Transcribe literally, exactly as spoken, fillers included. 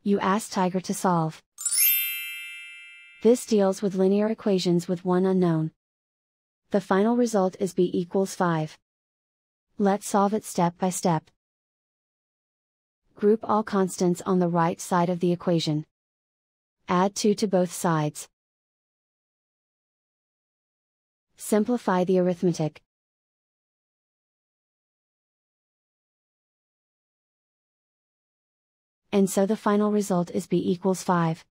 You ask Tiger to solve. This deals with linear equations with one unknown. The final result is b equals five. Let's solve it step by step. Group all constants on the right side of the equation. Add two to both sides. Simplify the arithmetic. And so the final result is b equals five.